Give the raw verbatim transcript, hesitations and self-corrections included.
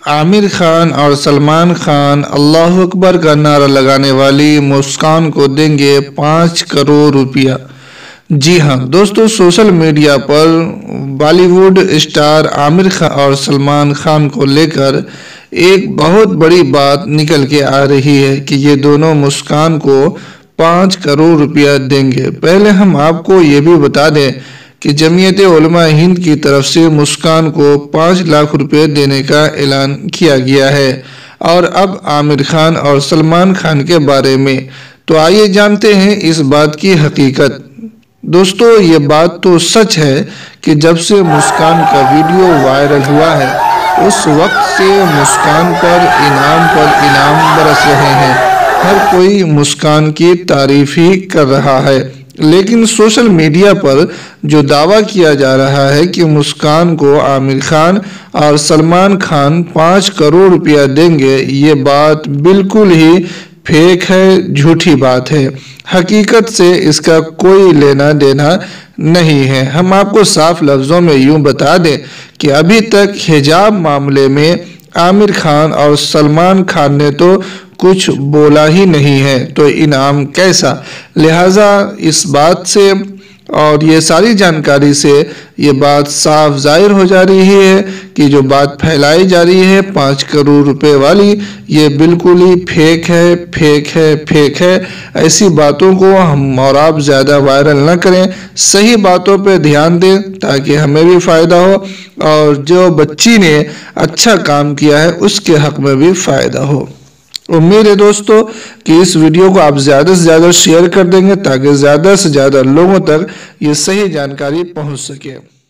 عامر خان اور سلمان خان اللہ اکبر کا نعرہ لگانے والی مسکان کو دیں گے پانچ کروڑ روپیہ۔ جی ہاں دوستو، سوشل میڈیا پر Bollywood star Aamir Khan اور سلمان خان کو لے کر ایک بہت بڑی بات نکل کے آ رہی ہے کہ یہ دونوں مسکان کو پانچ کروڑ روپیہ دیں گے۔ پہلے ہم آپ کو یہ بھی بتا دیں کہ جمعیت علماء ہند کی طرف سے مسکان کو پانچ لاکھ روپے دینے کا اعلان کیا گیا ہے۔ اور اب عامر خان اور سلمان خان کے بارے میں تو آئیے جانتے ہیں اس بات کی حقیقت۔ دوستو، یہ بات تو سچ ہے کہ جب سے مسکان کا ویڈیو وائرل ہوا ہے اس وقت سے مسکان پر انعام پر انعام برس رہے ہیں۔ ہر کوئی مسکان کی تعریف ہی کر رہا ہے، لیکن سوشل میڈیا پر جو دعویٰ کیا جا رہا ہے کہ مسکان کو عامر خان اور سلمان خان پانچ کروڑ روپیہ دیں گے، یہ بات بالکل ہی فیک ہے، جھوٹی بات ہے۔ حقیقت سے اس کا کوئی لینا دینا نہیں ہے۔ ہم آپ کو صاف لفظوں میں یوں بتا دیں کہ ابھی تک حجاب معاملے میں عامر خان اور سلمان خان نے تو کچھ بولا ہی نہیں ہے، تو انعام کیسا؟ لہٰذا اس بات سے اور یہ ساری جانکاری سے یہ بات صاف ظاہر ہو جا رہی ہے کہ جو بات پھیلائی جا رہی ہے پانچ کروڑ روپے والی، یہ بالکل ہی فیک ہے، فیک ہے، فیک ہے۔ ایسی باتوں کو ہم اور آپ زیادہ وائرل نہ کریں، صحیح باتوں پہ دھیان دیں تاکہ ہمیں بھی فائدہ ہو اور جو بچی نے اچھا کام کیا ہے اس کے حق میں بھی فائدہ ہو۔ امید ہے دوستو کہ اس ویڈیو کو آپ زیادہ سے زیادہ شیئر کر دیں گے تاکہ زیادہ سے زیادہ لوگوں تک یہ صحیح جانکاری پہنچ سکے۔